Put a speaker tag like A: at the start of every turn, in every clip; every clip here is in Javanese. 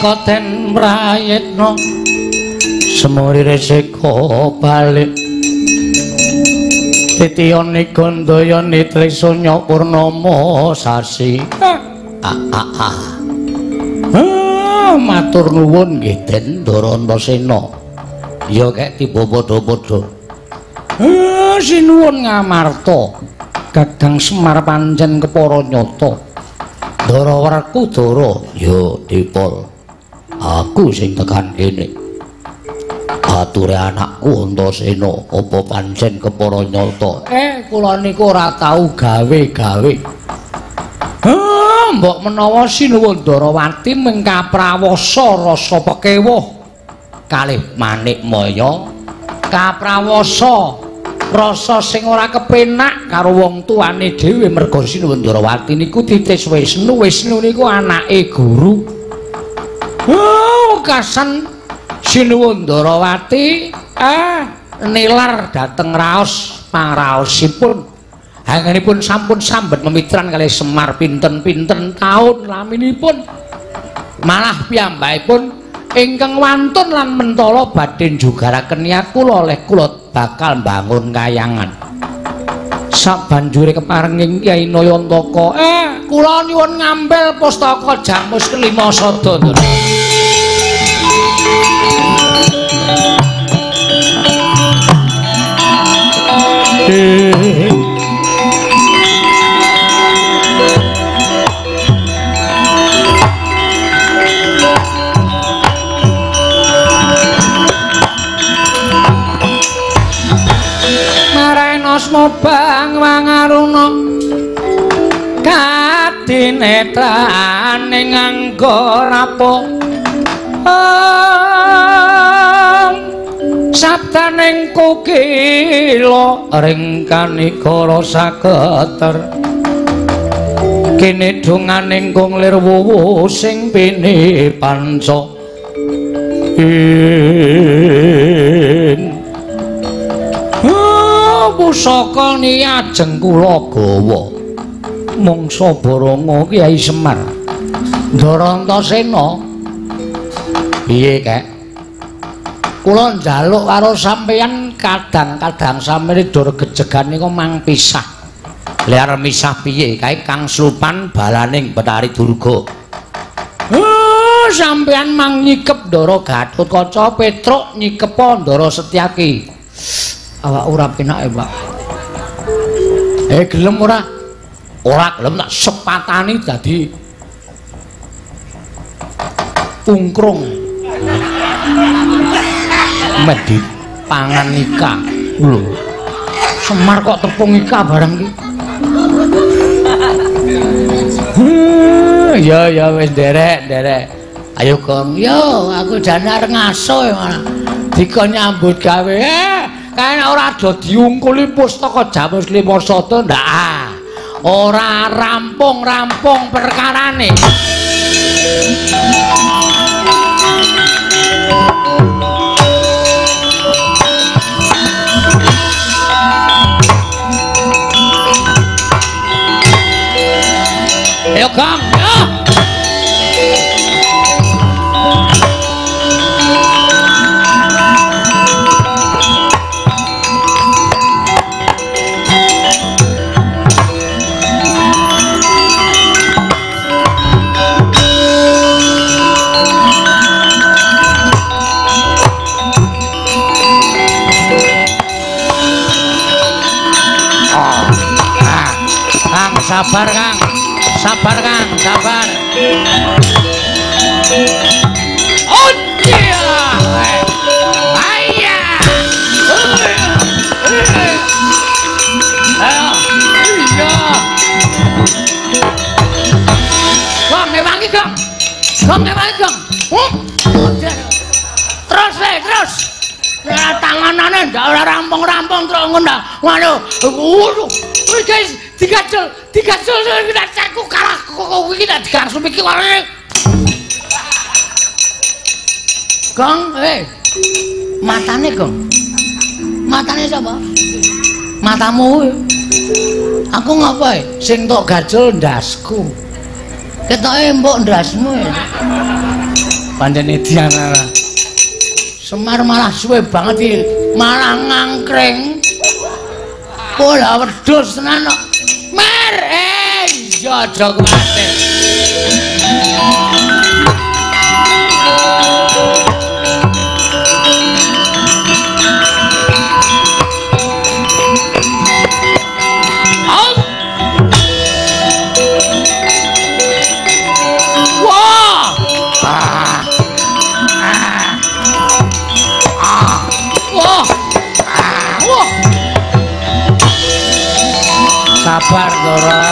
A: nalika den mrayitna semurire seka balik titiyane gandayane trisanya purnama sasi matur nuwun nggih Den Darantasena ya kek tiba padha-padha sinuwun ngamarta Kakang Semar pancen kepara nyata Darawarku Dara ya Dipol aku sing tekan kene ature anakku Antasena apa pancen kepara nyata kula niku ora tau gawe-gawe mbok menawa sinuwun Darawati mung kaprawasa rasa pekewuh kalih Manikmaya kaprawasa rasa sing ora kepenak karo wong tuane dhewe merga sinuwun Darawati niku titis Wisnu niku anake guru kasan sinuwun Darawati nilar dhateng raos pangraosipun anggenipun sampun sambet memitran kalih Semar pinten-pinten taun laminipun malah piyambakipun ingkang wantun lan mentala badhe njugaraken niat kula oleh kula bakal mbangun kayangan sabanjure keparenging Kyai Nayantaka kula nyuwun ngambil pustaka Jamus kelima sada Mobang wangaruna kadinetrane nganggo rapo sabdaning kukila ringkanikara sageter kene donganing kunglir wuwu sing pini panca pusaka ni ajeng kula gawa mangsa Baranga Kyai Semar Darantasena piye kek kula njaluk karo sampeyan kadang-kadang sampeyan dur gejegan niku mang pisah liar misah piye kae Kang Slupan balaning Betari Durga sampeyan mang nyikep Ndara Gatotkaca Petruk nyikep Ndara Setyaki awak ora penake Pak gelem ora gelem tak sepatani dadi pungkrung medhi pangan ika lho Semar kok tepung ika barang ki ya wis derek ayo Gong yo aku jane arep ngaso malah dikon nyambut gawe kae ora do diungkuli pustaka Jamus Lima Sada ndak ora rampung perkarane ayo Kang sabar Kang oh iya iya Gong ngewangi terus tanganane ndak ora rampung terus ngono waduh guys digajul kita caku kalah kok iki tak digangsum iki wae Gong matane Gong matane sapa matamu aku ngapae sing tok gajul ndasku ketoke mbok ndasmu pancen Diana. Semar malah suwe banget iki, malah ngangkring. Pola wedhus tenan kok. Mar, iya aja kuwatir. Sabar Dora.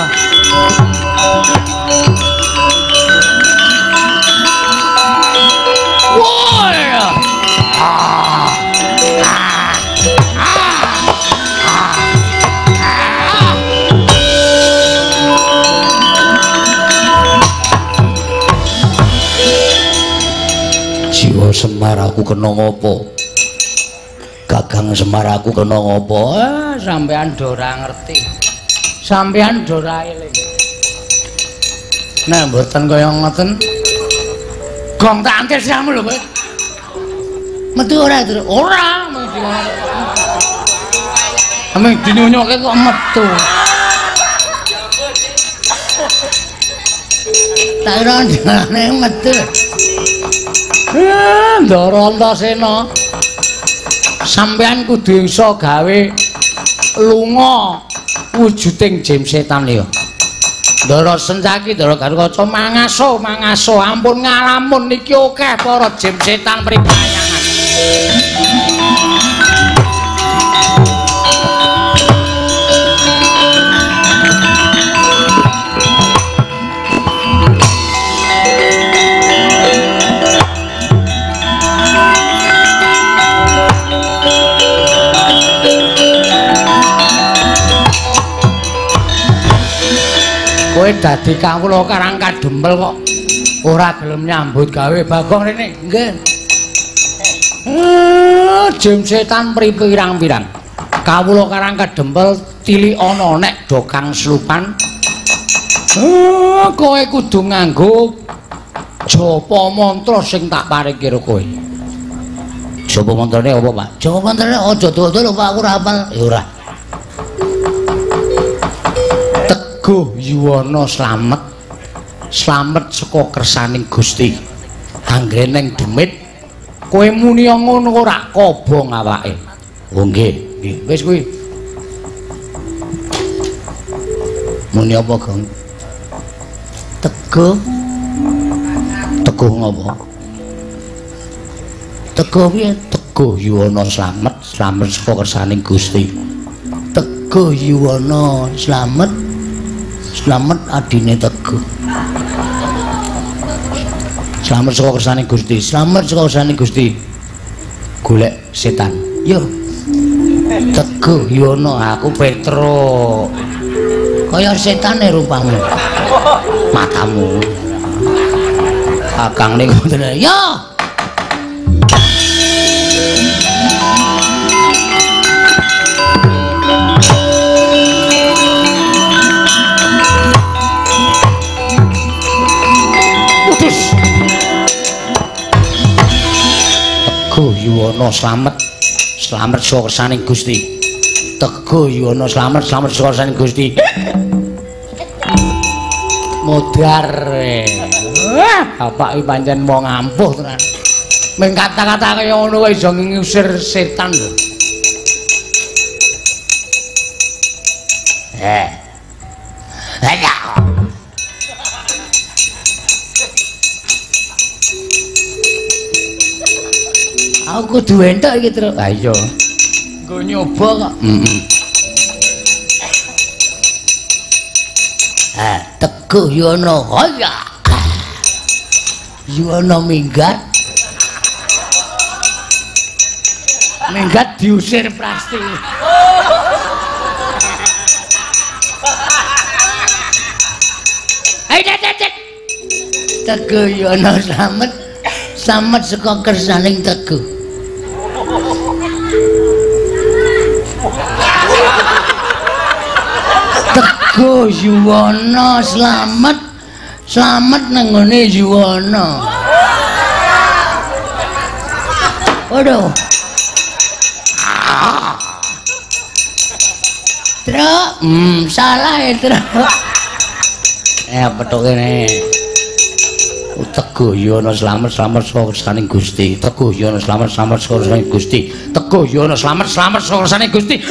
A: Jiwa Semar aku kena ngopo? Kakang Semar aku kena ngopo? Sampean Dora ngerti. Sampeyan Dora eling. Nah, mboten kaya ngoten. Gong tak antir siamu lho, kowe. Metu ora, Tru? Ora, ameng dinyonyoke kok metu. Tak kira ndane metu. Ndara Antasena. Sampeyan kudu iso gawe lunga wujuding jim setan ya. Ndara Sencaki, Ndara Garukaca mangaso ampun ngalamun niki akeh para jim setan pribayangan. Kowe dadi kawula Karang Kadempel kok ora gelem nyambut gawe Bagong rene. Nggih. Jim setan pripirang-pirang. Kawula Karang Kadempel tilik ana nek do kang slupan. Kowe kudu nganggo japa mantra sing tak paringke karo kowe. Japa mantrane apa, Pak? Japa mantrane aja dodol Pak, aku ora hafal. Ya ora. Teguh Yuwana slamet saka kersaning Gusti. Anggeneng demit kowe muni ngono ora kobong awake. Oh nggih, nggih. Wis kuwi. Muni apa, Gong? Teguh. Teguh ngopo? Teguh piye? Teguh Yuwana slamet saka kersaning Gusti. Teguh Yuwana slamet adine Teguh. Slamet saka kersaning Gusti, slamet saka kersaning Gusti. Golek setan. Yo. Teguh Yuwana, aku Petro. Kaya setane rupamu. Matamu. Kakang niku ngoten. Yo. Teguh Yuwana slamet saka kersaning Gusti. Teguh Yuwana slamet saka kersaning Gusti. Modar. Bapak iki pancen wong ampuh tenan. Ming kata-kata kaya ngono wae iso ngusir setan lho. Aku kudu entuk iki, Tru. Ha iya. Nggo nyoba kok. Teguh Yuwana. Haya. Yuwana minggat. Minggat diusir pasti. Ayo cek. Teguh Yuwana slamet saka kersaning Teguh. Teguh Yuwana slamet nang ngene Yuwana. Waduh. Truk, salah ya truk. Petuk kene. Teguh yono slamet saka kersaning Gusti. Teguh yono slamet saka kersaning Gusti. Teguh yono slamet saka kersaning Gusti.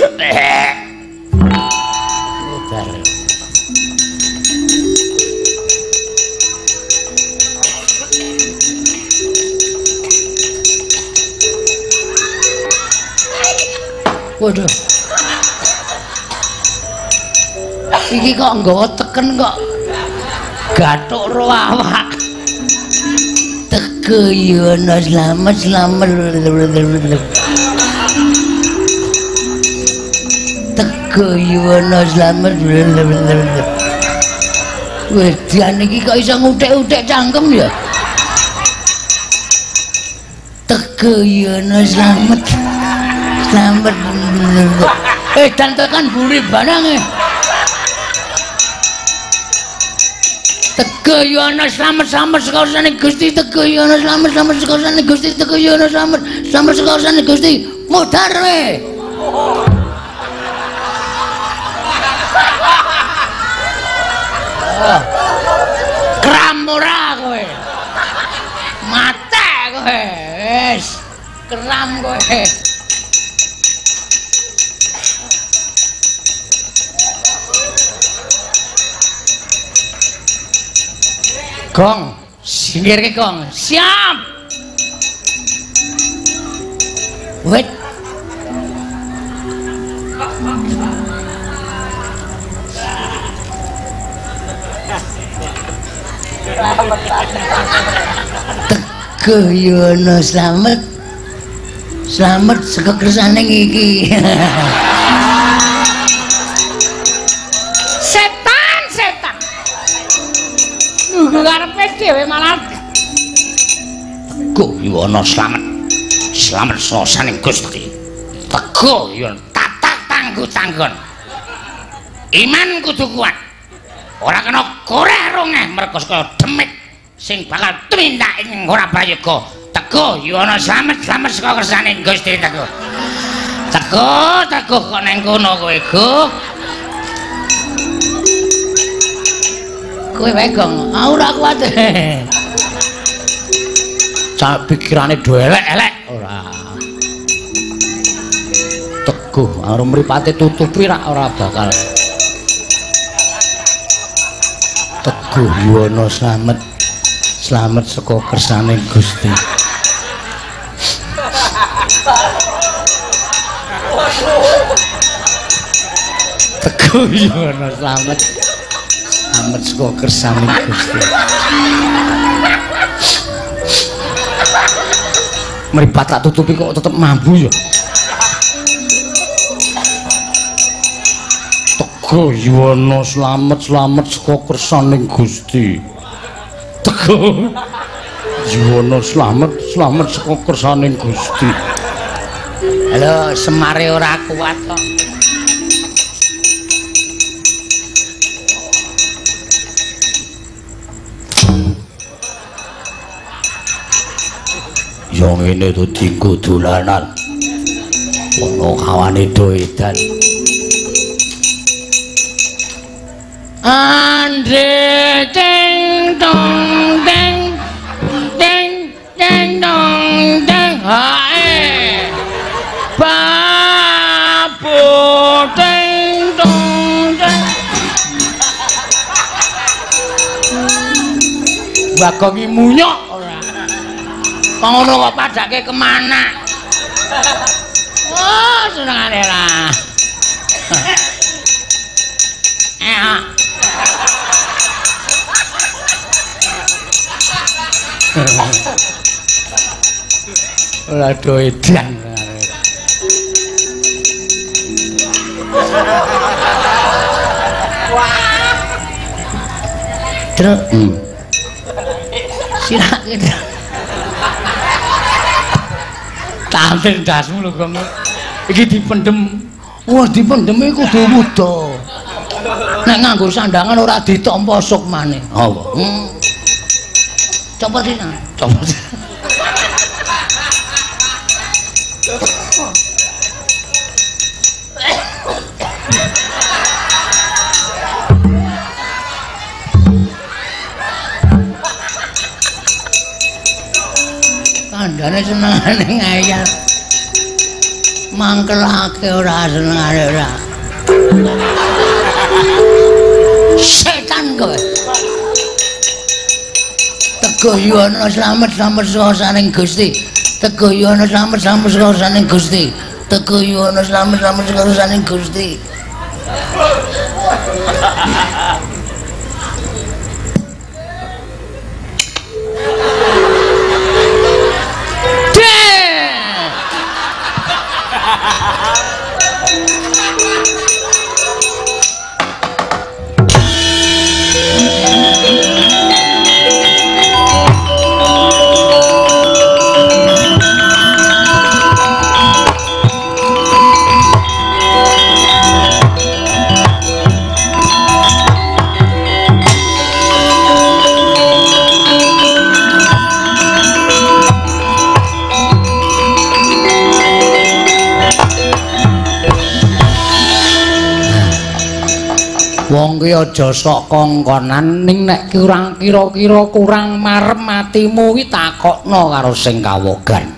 A: Waduh. Iki kok nggawa teken kok gathuk ro awak. Teguh yono slamet. Teguh yono slamet. Wedian iki kok iso nguthik-uthik cangkem ya. Teguh yono slamet. Dan tekan buri barang Teguh yono slamet saka kersaning Gusti. Teguh yono slamet saka kersaning Gusti. Teguh yono slamet saka kersaning Gusti. Mudhar we. Kram ora kowe. Mate kowe. Wis kram kowe. Gong, singgirke gong. Siap. Wait. Teguh yono slamet. Slamet saka kersaning iki. Karepe dhewe malah Teguh yono slamet sasaning Gusti. Teguh yono tatak tangguh-tanggon. Iman kudu kuat. Ora kena koreh rongeh merga kaya demit sing bakal tumindak ing ora prayoga. Teguh yono slamet saka kersaning Gusti. Teguh kok nang kono kowe, Guh. Kowe wae Gong, ora kuat. Cak pikirane do elek-elek ora. Teguh karo mripate tutupi ora bakal. Teguh yono slamet saka kersaning Gusti. Teguh yono slamet saka kersaning Gusti. Mripat tak tutupi kok tetep mambu ya. Teguh yono slamet saka kersaning Gusti. Teguh yono slamet saka kersaning Gusti. Halo, Semare ora kuat kok. Yo ngene to dienggo dolanan. Ono kawane doedan. Andre ding dong ding dong ding hae. Babu ding dong ding. Bagongi munyok. Ngono kok padake kemana? Oh, senengane lah. Ora doedan. Terus sirake tampil dasmu lho Gong. Iki dipendem. Wah, dipendeme kudu wuda. Nek nganggo sandangan ora ditampa sok maneh. Apa? Copot iki. Copot. Kandhane senengane ngayal. Mangkelake ora senengane ora. Setan kowe. Teguh slamet-slamet sasaning Gusti. Teguh slamet-slamet sasaning Gusti. Teguh slamet-slamet sasaning Gusti. Wong ki aja sok kongkonan ning nek kurang kira-kira kurang marem atimu ki takokno karo sing kawogan.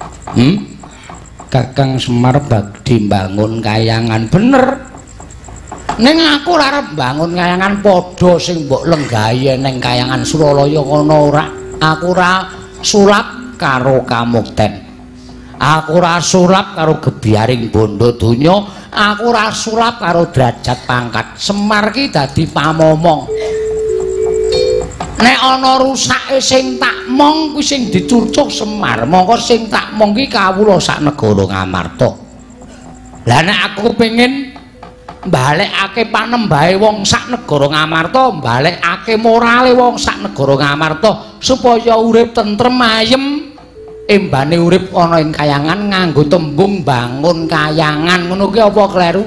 A: Kakang Semar badhe mbangun kayangan bener. Ning aku arep mbangun kayangan padha sing mbok lenggahi ning kayangan Suralaya kono ora. Aku ora sulap karo Kamukten. Aku ora sulap karo Gebyaring Bondo Donya. Aku ora sulap karo derajat pangkat. Semar ki dadi pamomong. Nek ana rusake sing tak mong kuwi sing dicurcuk Semar, mongko sing tak mong ki kawula sak negara Ngamarta. Lah nek aku pengin mbalekake panembahe wong sak negara Ngamarta, mbalekake morale wong sak negara Ngamarta supaya urip tentrem ayem. Embane urip ana ing kayangan nganggo tembung bangun kayangan ngono ki apa kleru?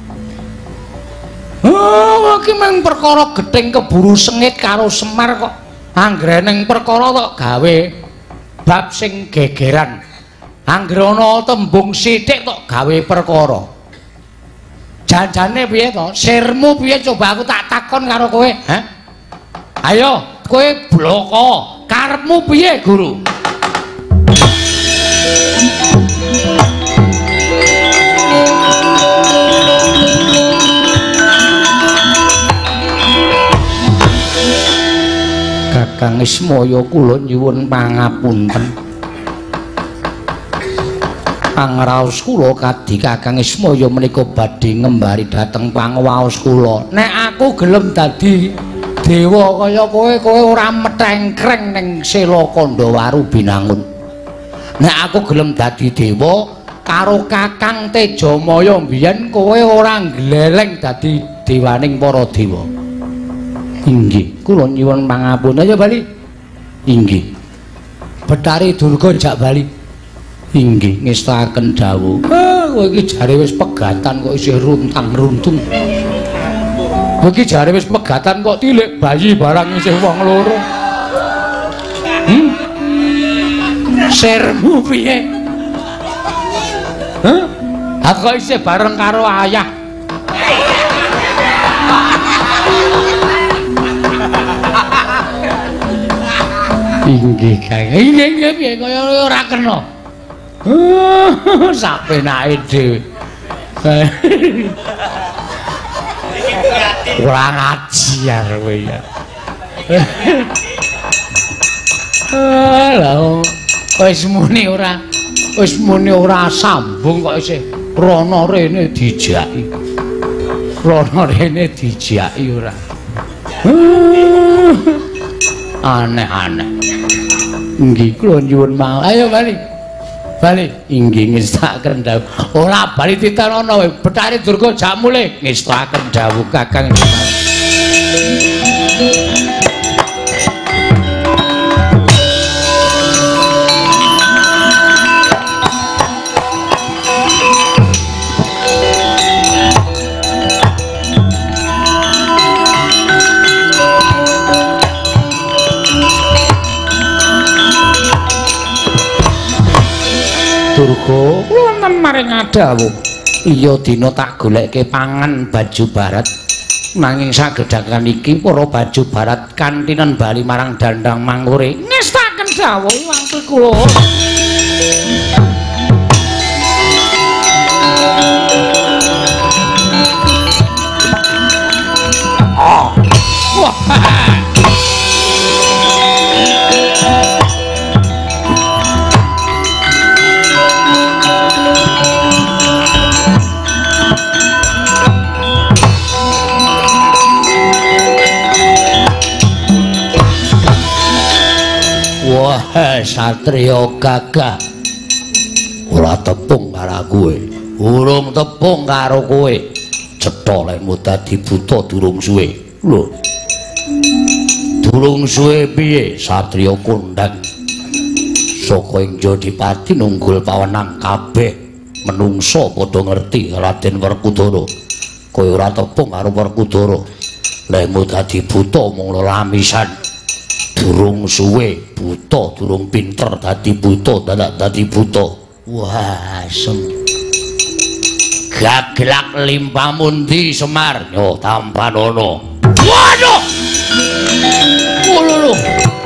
A: Oh, iki mung perkara gething keburu sengit karo Semar kok. Anggreneng perkara kok gawe bab sing gegeran. Anggere ana tembung sithik kok gawe perkara. Janjane piye to? Sirmu piye coba aku tak takon karo kowe, ha? Ayo, kowe bloko. Karepmu piye, Guru? Kakang Ismaya kula nyuwun pangapunten. Pangraos kula kadhi Kakang Ismaya menika badhe ngembari dhateng pangwaos kula. Nek aku gelem dadi dewa kaya kowe ora metengkreng ning Sela Kandawaru Binangun. Nek aku gelem dadi dewa karo Kakang Tejamaya mbiyen kowe ora gleleng dadi dewaning para dewa. Inggih, kula nyuwun pangapunten. Ayo bali. Inggih. Betari Durga jak bali. Inggih, ngestaken dawuh. Kowe iki jare wis pegatan kok isih runtang-runtung. Kowe iki jare wis pegatan kok tilik bayi barang isih wong loro. Sirmu piye? Aku isih bareng karo ayah. Inggih, Kang. Inggih piye kaya ora kena. Sapenake dhewe. Kurang ajar kowe ya. Lha wis muni ora sambung kok isih rono rene dijaki. Rono rene dijaki ora. Aneh-aneh. Nggih kula nyuwun mawon. Ayo bali. Bali. Inggih ngestaken dawuh. Ora bali titanono Betari Durga jak mulih ngestaken dawuh Kakang. Durga maring dawuh. Iya dina tak goleke pangan baju barat. Nanging sagedhakan iki para baju barat kantinen bali marang Dandang Mangure. Ngestaken dawuh wangsul kula. Wah, satriya gagah. Ora tepung karo kowe. Urung tepung karo kowe. Cetha lekmu dadi buta durung suwe. Lho. Durung suwe piye satriya kondang? Saka ing Jodipati nunggul pawenang kabeh menungsa padha ngerti Raden Werkudara. Kowe ora tepung karo Werkudara. Lekmu dadi buta mung lamisan. Durung suwe buta, durung pinter dadi buta, dadak dadi buta. Wah, gaglak limpamundi Semar yo Tampanono. Waduh. Lho.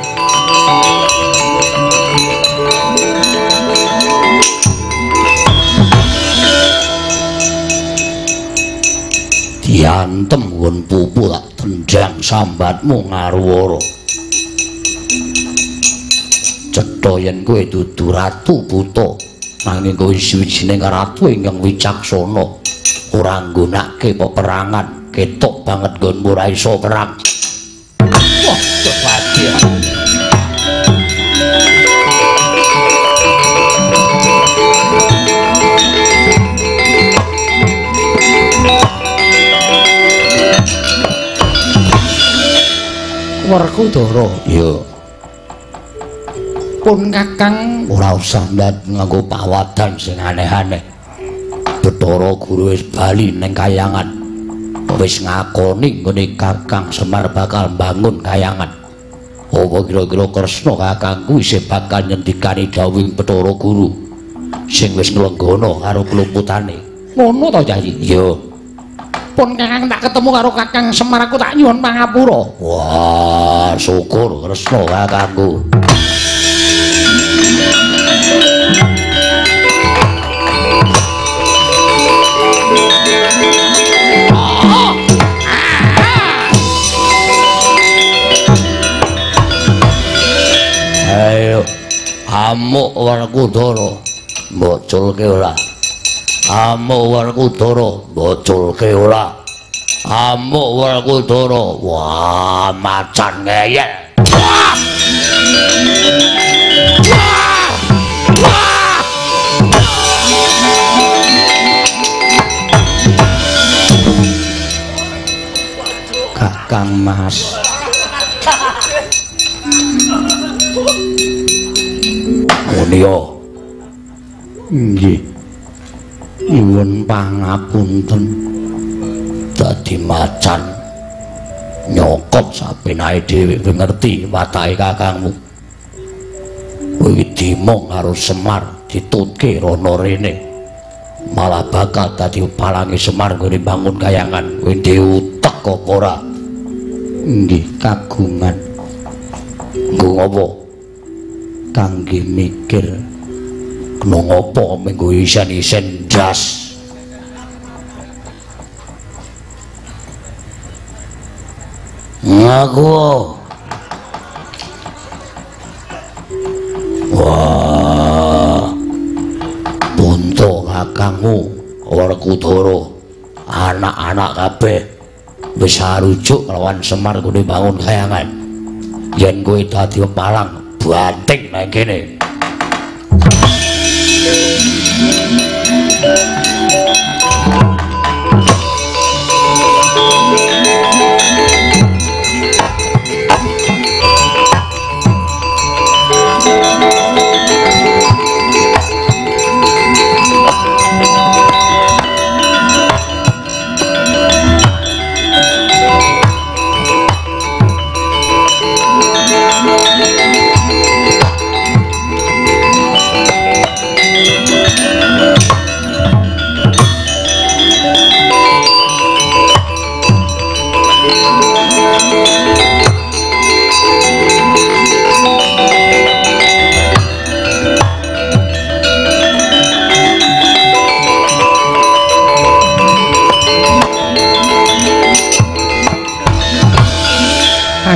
A: Diantem nggon pupu tak tendang sambatmu ngaruwara. Cetha yen kowe dudu ratu buta nanging kowe suwijining ratu ingkang wicaksana ora nggunakake peperangan ketok banget nggonmu ora iso perang. Wah, kebahagiaan. Werkudara, ya. Pun Kakang ora usah nganggo pawadan sing aneh-aneh. Bathara Guru wis bali ning kayangan. Wis ngakoni nggone Kakang Semar bakal bangun kayangan. Apa kira-kira Kresna kakangku isih bakal nyendikani dawuhing Bathara Guru sing wis nglenggana karo kluputane. Ngono ta, Yayi? Iya. Pun Kakang tak ketemu karo Kakang Semar aku tak nyuwun pangapura. Wah, syukur Kresna kakangku. Ayo, amuk Werkudara, boculke ora. Amuk Werkudara, boculke ora. Amuk Werkudara, wah macan ngeyel. Wah! Wah! Kakang Mas. Munia. Nggih. Nyuwun pangapunten. Dadi macan nyokot sapenae dhewe ngerti watake kakangmu. Kowe dimong karo Semar ditutke rono rene. Malah bakal dadi palange Semar nggone bangun kayangan. Kowe dhewe utek apa ora? Nggih, kagungan. Nggo ngopo? Kangge mikir kena ngopo mengko isen-isen ndas. Ngaku. Wah. Bunto kakangmu Werkudara, anak-anak kabeh wis rujuk lawan Semar kudu bangun kayangan. Yen kowe dadi pepalang banting nang kene.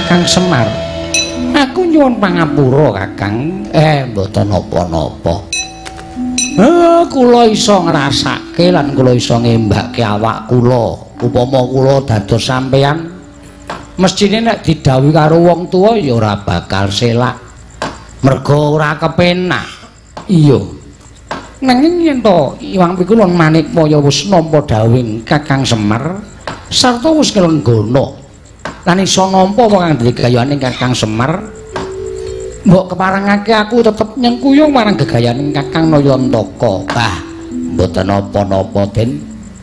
A: Kakang Semar. Aku nyuwun pangapura Kakang. Mboten napa-napa. Kula iso ngrasake lan kula iso ngembake awak kula. Upama kula dados sampeyan mestine nek didhawuhi karo wong tuwa ya ora bakal selak. Merga ora kepenak. Iya. Nanging yen to Iwang Pikulun Manikmaya wis nampa dawuhing Kakang Semar sarta wis kelenggono lan iso nampa apa kang digayaning Kakang Semar, mbok keparengake aku tetep nyengkuyung marang gegayaning Kakang Nayantaka. Mboten napa-napa Den.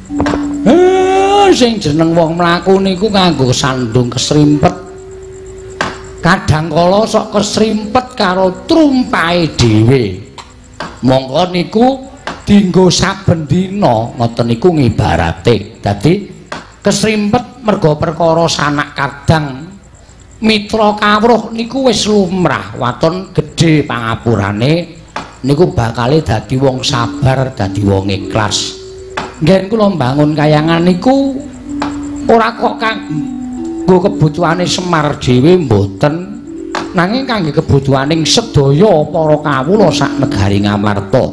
A: Sing jeneng wong mlaku niku nganggo sandung kesrimpet. Kadang kala sok kesrimpet karo trumpahe dhewe. Monggo niku dienggo saben dina ngoten niku ngibarate. Dadi kesrimpet merga perkara sanak kadang mitra kawruh niku wis lumrah. Waton gedhe pangapurane niku bakale dadi wong sabar, dadi wong ikhlas. Ngen kula mbangun kayangan niku ora kok kanggo kebutuhane Semar dhewe mboten, nanging kangge kebutuhaning sedaya para kawula sak negari Ngamarta.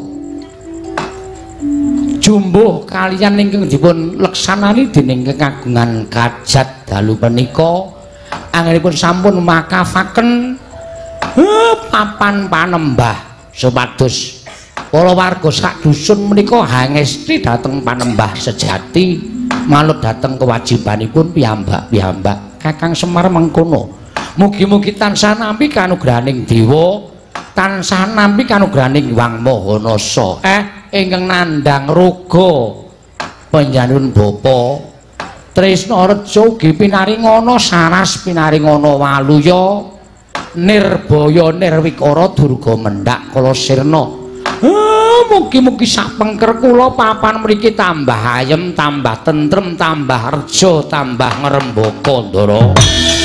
A: Jumbuh kaliyan ingkang dipun leksanani dening Kekagungan Kajat dalu menika anggenipun sampun makafaken papan panembah supados para warga sak dusun menika hangesti dhateng panembah sejati manut dhateng kewajibanipun piyambak-piyambak. Kakang Semar mengkono. Mugi-mugi tansah nampi kanugrahaning dewa, tansah nampi kanugrahaning Wang Mahanasa. Ingkang nandhang ruga panjenengan bapa Trisna Reja ugi pinaringana saras pinaringana waluya nirbaya nirwikara durga mendhak kala sirna. Mugi-mugi sapengker kula papan mriki tambah ayem, tambah tentrem, tambah reja, tambah ngrembaka ndara.